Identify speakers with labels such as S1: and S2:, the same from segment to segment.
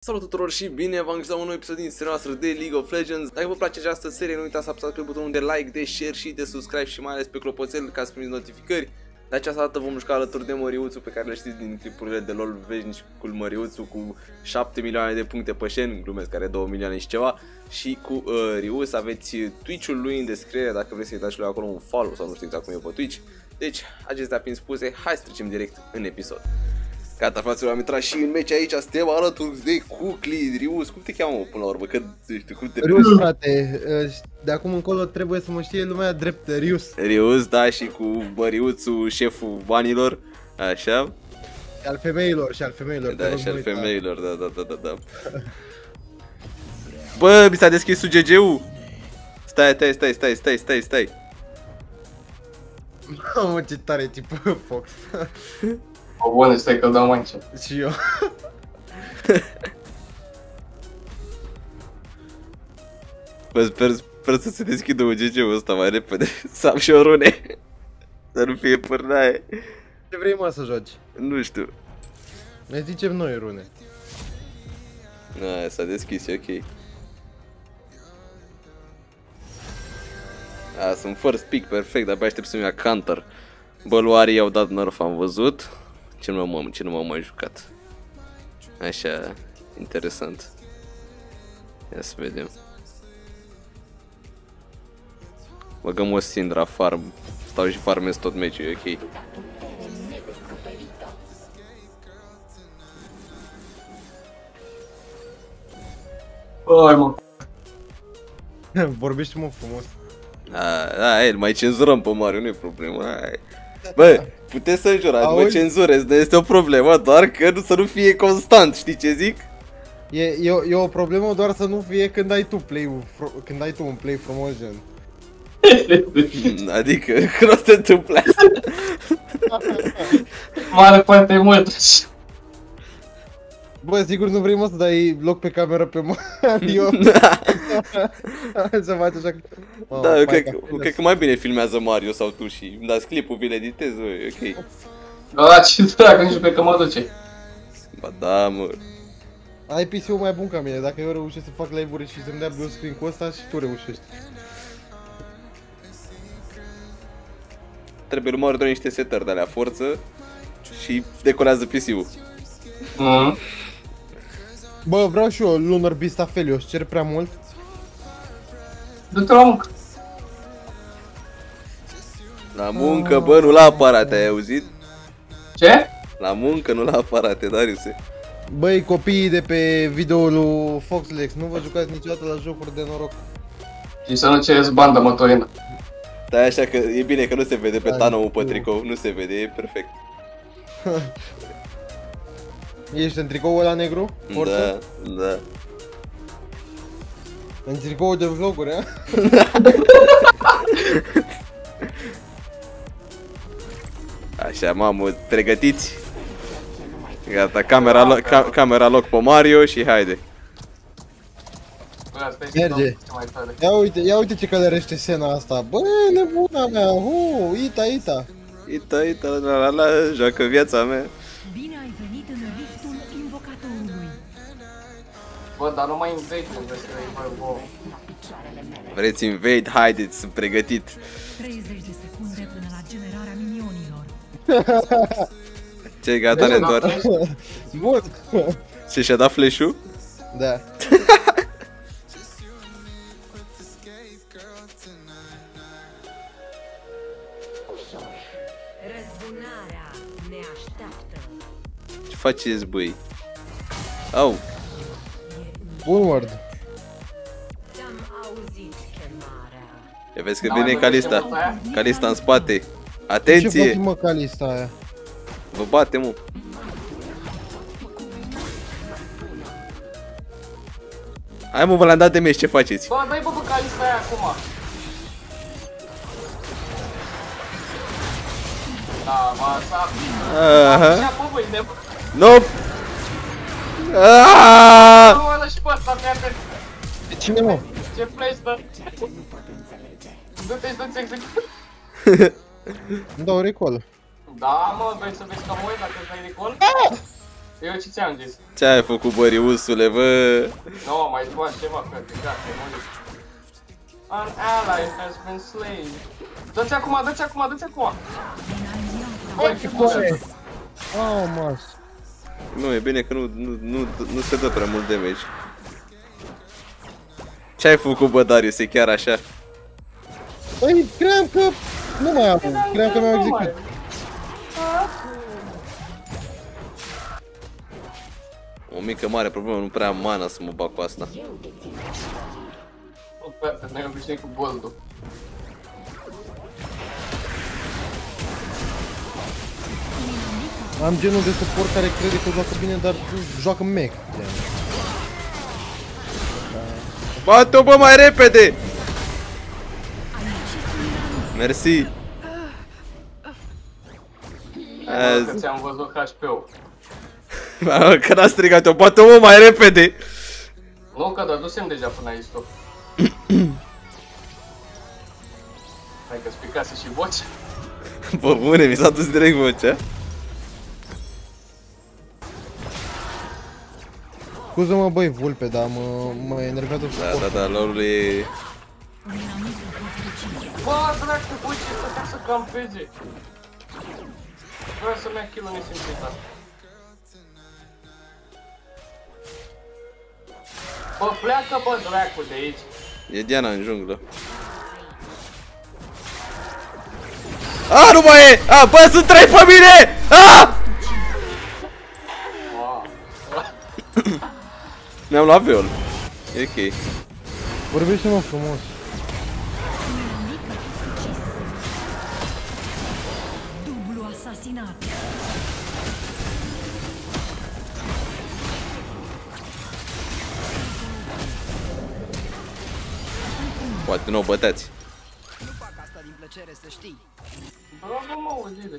S1: Salut tuturor și bine v-am găsit la un nou episod din seria noastră de League of Legends. Dacă vă place această serie, nu uitați să apăsați pe butonul de like, de share și de subscribe și mai ales pe clopoțel ca să primiți notificări. De această dată vom juca alături de Măriuțu, pe care le știți din clipurile de LOL veșnicul Măriuțu cu 7 milioane de puncte pe shen, glumesc, care 2 milioane și ceva. Și cu Rius, aveți Twitch-ul lui în descriere dacă vreți să-i dați lui acolo un follow sau nu știu exact cum e pe Twitch. Deci, acestea fiind spuse, hai să trecem direct în episod. Gata, fraților, am intrat și în meci aici, suntem alături de Cucli, Rius, cum te cheamă până la urmă? Că, știu, cum te
S2: Rius, frate, de acum încolo trebuie să mă știe lumea drept Rius.
S1: Rius, da, și cu Măriuțul, șeful banilor, așa.
S2: Și al femeilor, și al femeilor.
S1: Da, și al femeilor, da. Bă, mi s-a deschis UGG-ul. Stai.
S2: Mamă, ce tare tipul Fox.
S3: O bună, stai că dau mai încet.
S2: Și eu.
S1: Bă, sper să se deschidă UGG-ul ăsta mai repede. Să am și o rune. Să nu fie pârnaie.
S2: Ce vrei, mă, să joci?
S1: Nu știu.
S2: Ne zicem noi rune.
S1: S-a deschis, e ok. Sunt first pick, perfect, abia aștept să-mi ia counter. Băluarii i-au dat nerf, am văzut. Ce nu m-am mai jucat. Așa, interesant. Ia să vedem. Băgăm o Syndra farm. Stau și farmez tot meciul, e ok.
S3: Hai, mă.
S2: Vorbește, mă, frumos.
S1: El mai cenzurăm pe Mario, nu e problemă. Bă, puteți să înjurați, mă cenzurez, dar este o problemă, doar că să nu fie constant, știi ce zic?
S2: E o problemă doar să nu fie când ai tu un play frumos, gen.
S1: Adică, când o să te întâmple asta?
S3: Mare parte mult.
S2: Bă, sigur nu vrei, mă, să dai loc pe cameră pe Mario? Să faci așa.
S1: Da, eu cred că mai bine filmează Mario sau tu și îmi dați clipul, vi-l editez, e ok.
S3: Da, ce dracu, nici pe că mă duce.
S1: Ba da, mă.
S2: Ai PC-ul mai bun ca mine, dacă eu reușesc să fac live-uri și să-mi dea blue screen cu ăsta și tu reușești.
S1: Trebuie lui Mario doar niște setări de-alea forță și decorează PC-ul.
S2: Bă, vreau și eu Lunar Beast Aphelios, cer prea mult?
S3: Du-te la muncă.
S1: La muncă, bă, nu la aparate, ai auzit?
S3: Ce?
S1: La muncă, nu la aparate, Dariuse.
S2: Băi, copiii de pe videoul lui Foxlex, nu vă jucați niciodată la jocuri de noroc.
S3: Și să nu cereți bandă motorină.
S1: Stai așa că e bine că nu se vede pe Thanos pe tricou, nu se vede, e perfect.
S2: Ești în tricoul ăla negru? Forță?
S1: Da.
S2: În tricoul de vloguri, a?
S1: Așa, mamă, pregătiți? Gata, camera loc pe Mario și haide.
S2: Merge. Ia uite ce călărește scena asta. Bă, nebuna mea, Ita.
S1: Ita, la, joacă viața mea.
S4: Bine ai venit în riftul invocatorului.
S3: Bă, dar nu mai invade, nu vezi că e bă.
S1: Vreți invade? Haideți, sunt pregătit.
S4: 30 de secunde până la generarea minionilor.
S1: Ce, gata, ne întoarcem?
S2: Bun.
S1: Ce, și-a dat flash-ul?
S2: Da.
S4: Răzbunarea ne așteaptă.
S1: Ce faceți, băi? Au!
S2: Bun word.
S4: Ți-am auzit chemarea.
S1: Ia vezi că vine Kalista în spate. Atenție!
S2: Ce faci, mă, Kalista aia?
S1: Vă bate, mă. Hai, mă, v-l-am dat de meci, ce faceți?
S3: Bă, dai bă Kalista aia acum. Da, mă,
S1: Aha.
S3: bă, băi, nebun.
S1: Nope!
S3: Nu mă lăși pe ăsta, fii atent.
S2: De cine, mă?
S3: Ce play stă? Du-te și du-ți execut.
S2: Îmi dau recall.
S3: Da, mă, vrei să vezi că mă uit dacă îți dai recall? Eu ce ți-am zis?
S1: Ce ai făcut, băriusule, bă?
S3: Nu, mai faci ceva, frate, gata, e murit. An ally has been slain. Dă-ți acum, dă-ți acum, dă-ți acum! Băi, ce bune!
S2: Oh, mas.
S1: Nu, e bine că nu se dă prea mult damage. Ce ai făcut, bă, Darius, e chiar așa?
S2: Păi, cream că nu mai am, cream că mi-au execut.
S1: O mică mare problemă, nu prea am mana să mă bag cu asta.
S3: Nu, frate, noi obișnuit cu boldul.
S2: Am genul de suport care crede că joacă bine, dar joacă mech.
S1: Bate-o, bă, mai repede! Mersi!
S3: Că ți-am văzut HP-ul.
S1: Că n-a strigat-o, bate-o, mă, mai repede!
S3: Nu, că dădusem deja până aici tot. Hai că spicase și vocea.
S1: Bă, bune, mi s-a dus direct vocea.
S2: Scuză-mă, băi, vulpe, dar mă enervează suport.
S1: Da, lolul e...
S3: Bă, dracu, uite, stătea să campeze. Vreau să-mi ia kill-ul nesimțit asta. Bă, pleacă, bă, dracu, de aici.
S1: E Diana în junglă. A, nu mai e! A, bă, sunt 3 pe mine! A! Mi-am luat viol. E ok.
S2: Vorbește-mă frumos.
S4: Dublu asasinat.
S1: Poate nu o băteați.
S5: Nu fac asta din plăcere, să știi.
S3: Bravo, mă, Zile.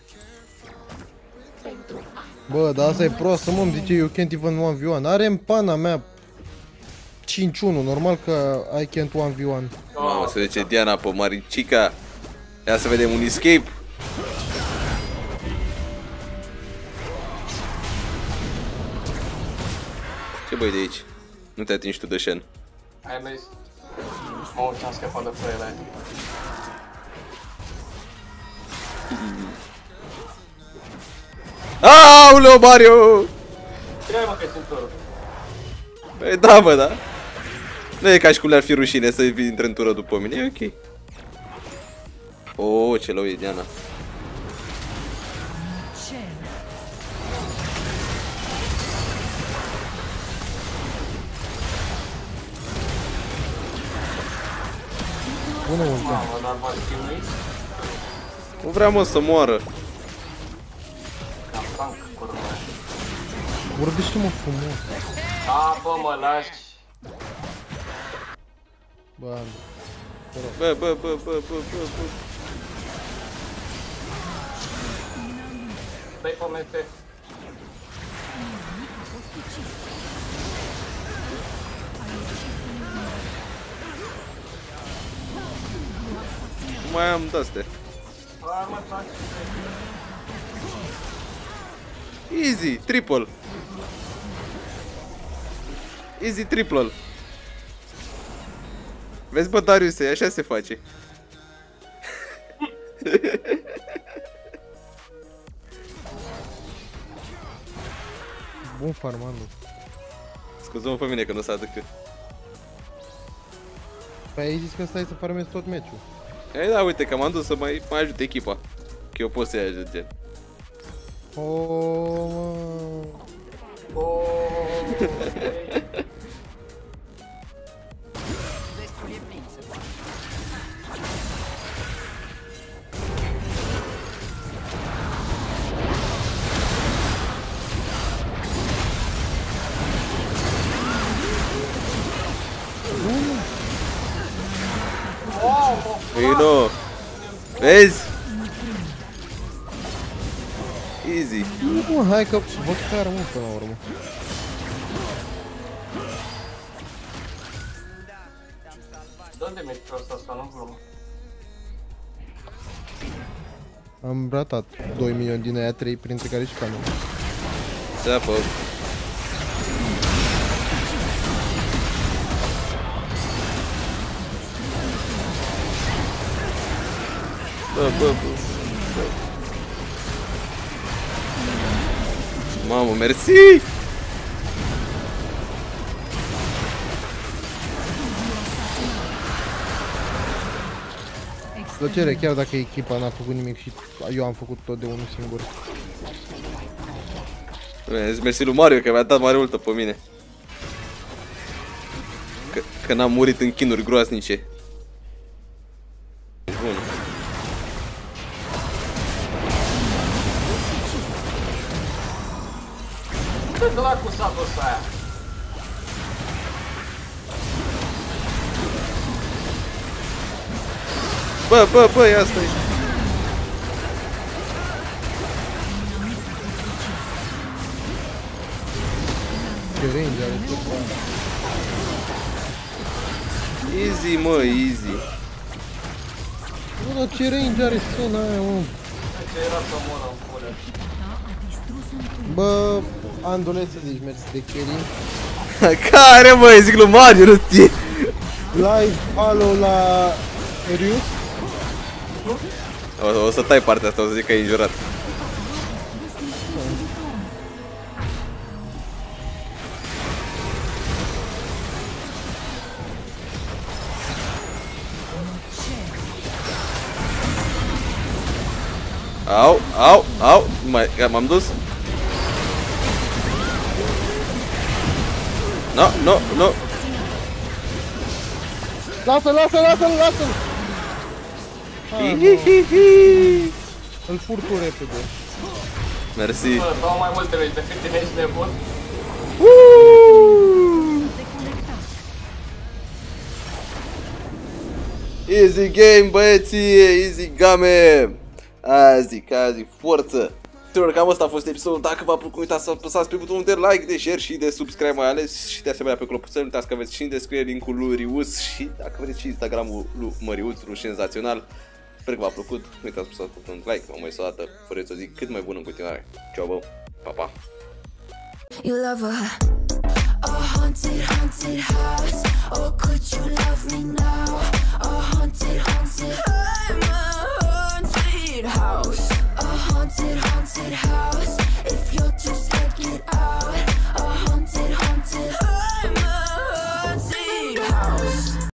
S2: Bă, dar asta e proastă, mă, îmi zice you can't even 1v1. Are în pana mea 5-1, normal că I can't 1v1.
S1: Mamă, se duce Diana pe Maricica. Ia să vedem un escape. Ce băi de aici? Nu te atingi tu de Shen.
S3: Hai, mers. Mă, ce-am scăpat de frăile aia.
S1: Aoleu, Mario!
S3: Cine mă, că-i cintură?
S1: Păi da, bă, da. Nu e ca și cum le-ar fi rușine să intre în tură după mine, e ok. Oh, ce low e Diana.
S2: Bună, ultima.
S3: Mamă, dar v-ați chinuit?
S1: Nu vrea, mă, să moară.
S3: Cam tank, curva aia.
S2: Vorbește-mă frumos.
S3: A, bă, mă lași.
S2: Bă, Andru.
S1: Bă.
S3: Dai pe MT.
S1: Nu mai am de-astea.
S3: Hai, mă, taci.
S1: Easy, triple. Easy triple. Vezi, bă, Dariuse, așa se face.
S2: Bun farmandu.
S1: Scuză-mă pe mine că nu s-a decât.
S2: Păi ai zis că stai să farmezi tot meciul.
S1: Ei, da, uite că m-am dus să mai ajut echipa. Că eu pot să-i ajut, gen.
S2: Oh, mă.
S5: Destul e plin, se poate.
S1: Vino! Vezi? Easy.
S2: Nu, hai că vă car, mă, până la urmă.
S3: De unde mergi pe asta, nu glumă?
S2: Am ratat 2 milioane din aia 3, printre care și canon.
S1: Țeapă. Bă. Mamă, mersi!
S2: Plăcere, chiar dacă echipa n-a făcut nimic și eu am făcut tot de unul singur.
S1: Mersi lui Mario că mi-a dat mare ultă pe mine. Că n-am murit în chinuri groaznice. Bun.
S3: Ce dracu s-a dus aia?
S1: Bă, ia stai.
S2: Ce range are tot.
S1: Easy, mă, easy.
S2: Bă, dar ce range are Sona aia, mă?
S3: Ce era să moră în pulă.
S2: Bă, Andole să zici, mersi de carry.
S1: Care, mă, zic lui Mario, nu știi?
S2: Live follow la Erius.
S1: O să tai partea asta, o să zic că ai înjurat. Au, m-am dus. No.
S2: Lasă-l! Îl fur tu repede.
S1: Mersi.
S3: Bă, dau mai multe veci decât tine, ești nebun.
S1: Easy game, băieții, easy game. Azi, forță. Cam asta a fost episodul. Dacă v-a plăcut, uitați să apăsați pe butonul de like, de share și de subscribe mai ales. Și de asemenea pe clopoțel, nu uitați că aveți și în descriere linkul lui Rius. Și dacă vedeți și Instagramul lui Măriuț, senzațional. Sper că v-a plăcut. Nu uitați să apăsați pe butonul de like. Mă mai o dată, fără să o zic cât mai bună în continuare. Ciao, bă, pa.
S6: You love a haunted house. Oh, could you love me now? A haunted house.